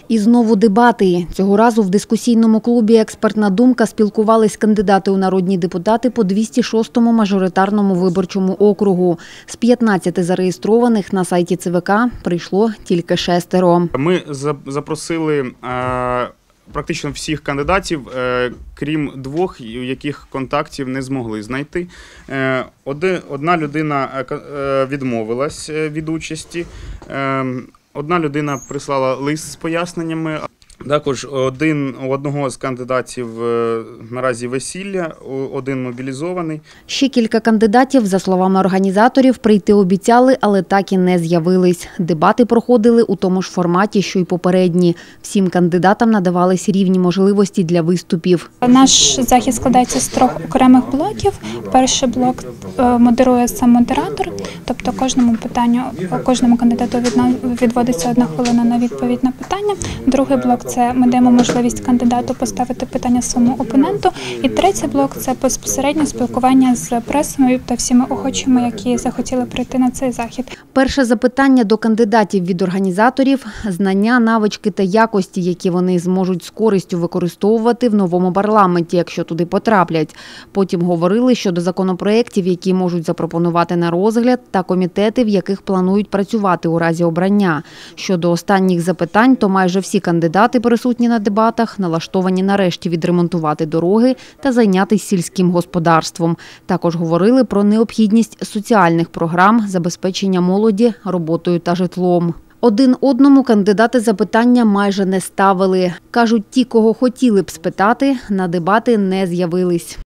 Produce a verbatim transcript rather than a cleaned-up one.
І знову дебати. Цього разу в дискусійному клубі «Експертна думка» спілкувались кандидати у народні депутати по двісті шостому мажоритарному виборчому округу. З п'ятнадцяти зареєстрованих на сайті ЦВК прийшло тільки шестеро. Ми запросили практично всіх кандидатів, крім двох, у яких контактів не змогли знайти. Одна людина відмовилась від участі. Одна людина прислала лист з поясненнями. Також один, у одного з кандидатів наразі весілля, один мобілізований. Ще кілька кандидатів, за словами організаторів, прийти обіцяли, але так і не з'явились. Дебати проходили у тому ж форматі, що й попередні. Всім кандидатам надавались рівні можливості для виступів. Наш захід складається з трьох окремих блоків. Перший блок модерує сам модератор, тобто кожному питанню, кожному кандидату відводиться одна хвилина на відповідь на питання. Другий блок – це ми даємо можливість кандидату поставити питання своєму опоненту. І третій блок – це безпосереднє спілкування з пресою та всіма охочими, які захотіли прийти на цей захід. Перше запитання до кандидатів від організаторів – знання, навички та якості, які вони зможуть з користю використовувати в новому парламенті, якщо туди потраплять. Потім говорили щодо законопроєктів, які можуть запропонувати на розгляд, та комітети, в яких планують працювати у разі обрання. Щодо останніх запитань, то майже всі кандидати, присутні на дебатах, налаштовані нарешті відремонтувати дороги та зайнятися сільським господарством. Також говорили про необхідність соціальних програм забезпечення молоді роботою та житлом. Один одному кандидати запитання майже не ставили. Кажуть, ті, кого хотіли б спитати, на дебати не з'явились.